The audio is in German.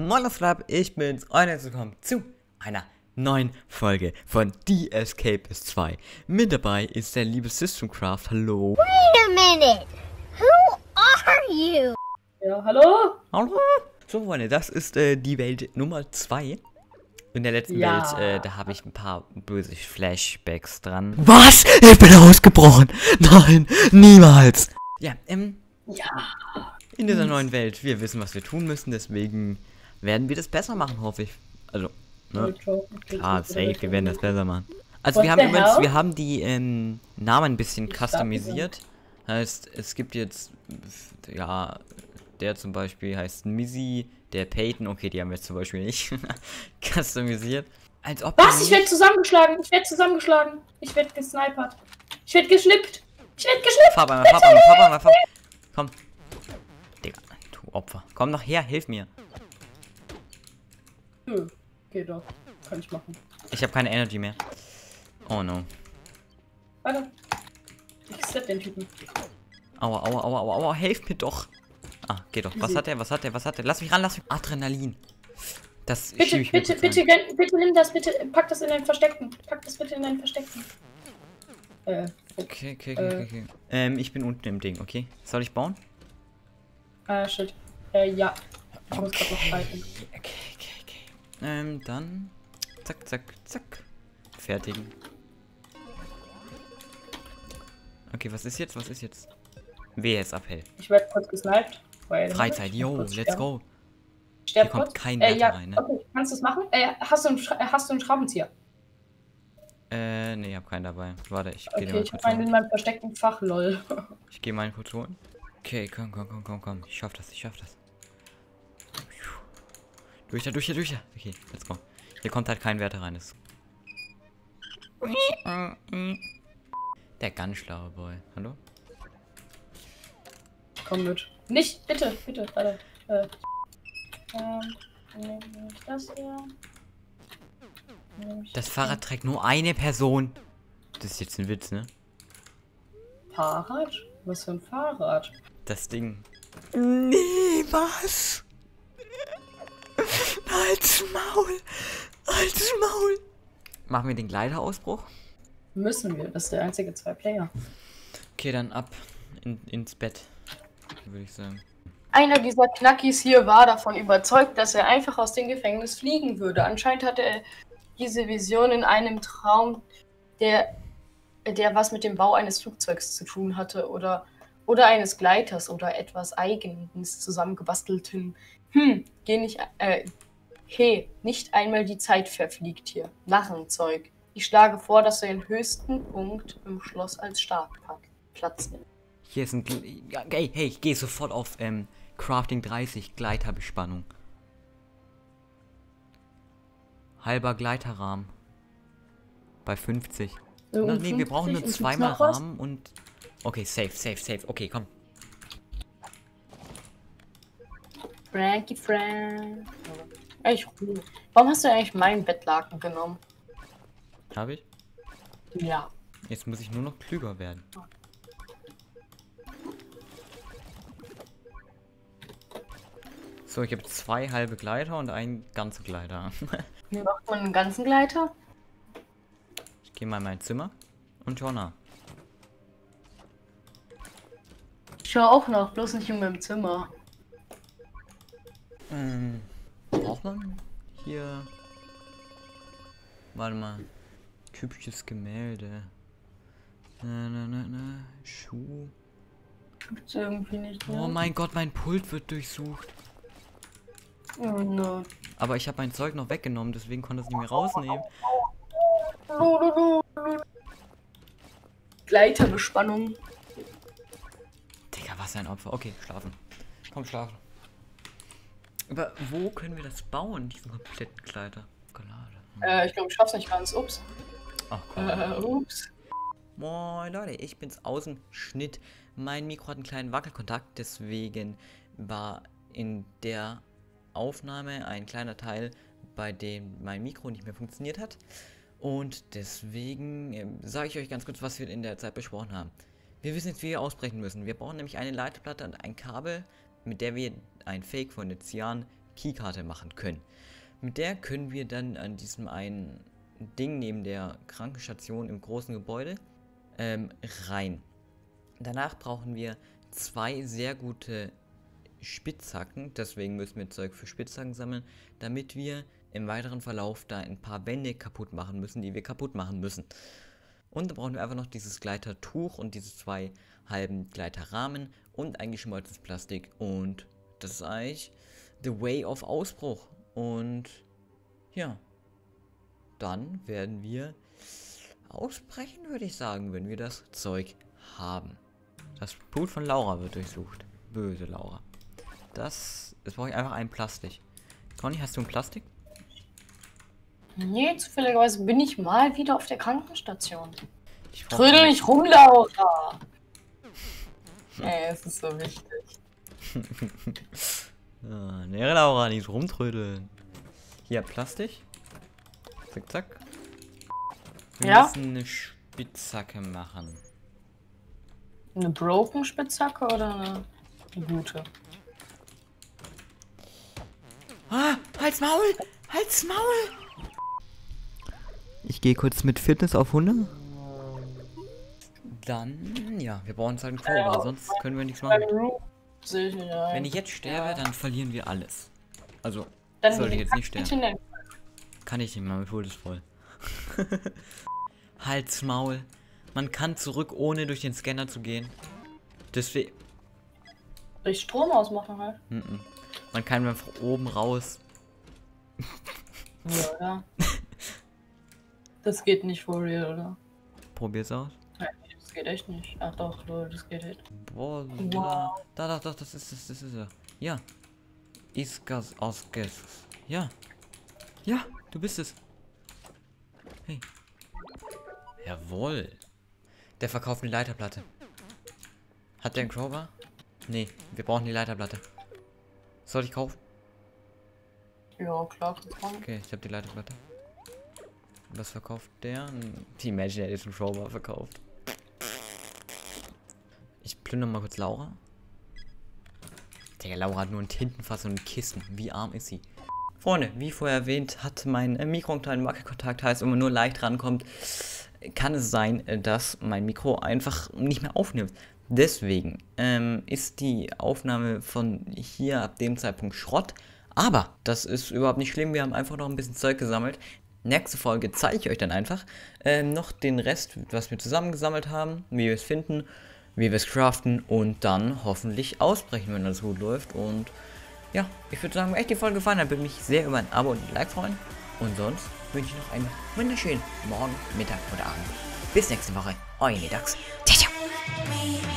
Moin Club, ich bin's und herzlich willkommen zu einer neuen Folge von The Escapist 2. Mit dabei ist der liebe Systemcraft. Hallo. Wait a minute. Who are you? Ja, hallo? Hallo. So Freunde, das ist die Welt Nummer 2. In der letzten Welt, da habe ich ein paar böse Flashbacks dran. Was? Ich bin ausgebrochen. Nein, niemals. Ja, in dieser neuen Welt, wir wissen, was wir tun müssen, deswegen werden wir das besser machen, hoffe ich. Also, ne? Klar, safe, wir werden das besser machen. Also wir haben übrigens, wir haben die Namen ein bisschen customisiert. Heißt, es gibt jetzt, ja, der zum Beispiel heißt Missy, der Peyton, okay, die haben wir jetzt zum Beispiel nicht customisiert. Als ob was? Ich werde zusammengeschlagen, ich werde gesnipert, ich werde geschnippt, Fahr mal. Komm. Digga, du Opfer. Komm noch her, hilf mir. Geht doch, kann ich machen. Ich habe keine Energy mehr. Oh no. Warte. Ich slap den Typen. Aua, helf mir doch. Ah, geht doch. Was hat er? Lass mich ran, Adrenalin. Das bitte nimm das, bitte, pack das in deinen Versteckten. Okay. Ich bin unten im Ding, okay? Soll ich bauen? Shit. Ja. Ich muss grad noch fighten. Okay. Dann. Zack. Fertigen. Okay, was ist jetzt? Wer ist abhält? Ich werde kurz gesniped. Freizeit, yo, let's go. Hier kommt kein Wetter rein, ne? Okay, kannst du es machen? Hast du einen Schraubenzieher? Nee, ich hab keinen dabei. Warte, ich gehe okay, ich hab einen in meinem versteckten Fach, lol. Ich gehe mal kurz holen. Okay, komm. Ich schaff das. Durch da. Okay, let's go. Hier kommt halt kein Wert rein. Das der ganz schlaue Boy. Hallo? Komm mit. Nicht, bitte, warte. Das hier. Das Fahrrad trägt nur eine Person. Das ist jetzt ein Witz, ne? Fahrrad? Was für ein Fahrrad? Das Ding. Nee, was? Halt's Maul. Machen wir den Gleiterausbruch? Müssen wir. Das ist der einzige 2-Player. Okay, dann ab ins Bett, würde ich sagen. Einer dieser Knackis hier war davon überzeugt, dass er einfach aus dem Gefängnis fliegen würde. Anscheinend hatte er diese Vision in einem Traum, der was mit dem Bau eines Flugzeugs zu tun hatte oder eines Gleiters oder etwas Eigenes zusammengebastelten. Nicht einmal die Zeit verfliegt hier. Narrenzeug. Ich schlage vor, dass er den höchsten Punkt im Schloss als Startplatz nimmt. Hier ist ein... Hey, ich gehe sofort auf Crafting 30, Gleiterbespannung. Halber Gleiterrahmen. Bei 50. Nee, wir brauchen nur zweimal Rahmen und... Okay, safe. Okay, komm. Frank. Warum hast du eigentlich meinen Bettlaken genommen? Habe ich? Ja. Jetzt muss ich nur noch klüger werden. So, ich habe 2 halbe Gleiter und einen ganzen Gleiter. Wie macht man einen ganzen Gleiter? Ich gehe mal in mein Zimmer und schau nach. Ich schau auch noch, bloß nicht in meinem Zimmer. Braucht man hier... Warte mal. Typisches Gemälde. Schuh. Gibt's irgendwie nicht mehr. Oh mein Gott, mein Pult wird durchsucht. Oh no. Aber ich habe mein Zeug noch weggenommen, deswegen konnte es nicht mehr rausnehmen. Gleiterbespannung. Digga, was ein Opfer. Okay, schlafen. Komm, schlafen. Aber wo können wir das bauen, diesen kompletten Gleiter? Ich glaube, ich schaff's nicht ganz. Ups. Ach komm. Ups. Moin Leute, ich bin's Außenschnitt. Mein Mikro hat einen kleinen Wackelkontakt, deswegen war in der Aufnahme ein kleiner Teil, bei dem mein Mikro nicht mehr funktioniert hat. Und deswegen sage ich euch ganz kurz, was wir in der Zeit besprochen haben. Wir wissen jetzt, wie wir ausbrechen müssen. Wir brauchen nämlich eine Leiterplatte und ein Kabel, mit der wir ein Fake von der Cyan Keykarte machen können. Mit der können wir dann an diesem einen Ding neben der Krankenstation im großen Gebäude rein. Danach brauchen wir 2 sehr gute Spitzhacken, deswegen müssen wir Zeug für Spitzhacken sammeln, damit wir im weiteren Verlauf da ein paar Wände kaputt machen müssen, die wir kaputt machen müssen. Und da brauchen wir einfach noch dieses Gleitertuch und diese 2 halben Gleiterrahmen und ein geschmolzenes Plastik. Und das ist eigentlich the way of Ausbruch. Und ja, dann werden wir ausbrechen, würde ich sagen, wenn wir das Zeug haben. Das Pool von Laura wird durchsucht. Böse Laura. Jetzt brauche ich einfach ein Plastik. Conny, hast du ein Plastik? Nee, zufälligerweise bin ich mal wieder auf der Krankenstation. Trödel nicht rum, Laura! Ey, es ist so wichtig. Nee, Laura, nicht rumtrödeln. Hier, Plastik. Zack, zack. Wir müssen eine Spitzhacke machen. Eine broken Spitzhacke oder eine gute? Ah, halt's Maul! Halt's Maul! Ich gehe kurz mit Fitness auf 100. Dann, ja, wir brauchen halt einen Crowbar, sonst können wir nichts machen. Wenn ich jetzt sterbe, dann verlieren wir alles. Also, sollte ich jetzt nicht sterben. Kann ich nicht mehr, mit Hol ist voll. Halt's Maul. Man kann zurück, ohne durch den Scanner zu gehen. Deswegen. Durch Strom ausmachen halt. Man kann einfach oben raus. Ja, oder? Das geht nicht for real, oder? Probier's aus. Nein, das geht echt nicht. Ach doch, Leute, das geht echt. Boah, wow. Da, das ist er. Ja. Isgas ausges. Ja. Ja, du bist es. Hey. Jawohl. Der verkauft eine Leiterplatte. Hat der einen Crowbar? Nee, wir brauchen die Leiterplatte. Soll ich kaufen? Ja, klar. Okay, ich habe die Leiterplatte. Was verkauft der? Die Imagine Edition Crowbar verkauft. Ich plündere mal kurz Laura. Digga, Laura hat nur ein Tintenfass und ein Kissen. Wie arm ist sie? Freunde, wie vorher erwähnt, hat mein Mikro einen kleinen Wackelkontakt. Heißt, wenn man nur leicht rankommt, kann es sein, dass mein Mikro einfach nicht mehr aufnimmt. Deswegen ist die Aufnahme von hier ab dem Zeitpunkt Schrott. Aber das ist überhaupt nicht schlimm. Wir haben einfach noch ein bisschen Zeug gesammelt. Nächste Folge zeige ich euch dann einfach noch den Rest, was wir zusammengesammelt haben, wie wir es finden, wie wir es craften und dann hoffentlich ausbrechen, wenn das gut läuft. Und ja, ich würde sagen, wenn euch die Folge gefallen hat, würde mich sehr über ein Abo und ein Like freuen. Und sonst wünsche ich noch einen wunderschönen Morgen, Mittag oder Abend. Bis nächste Woche. Euer Nedax. Ciao, ciao.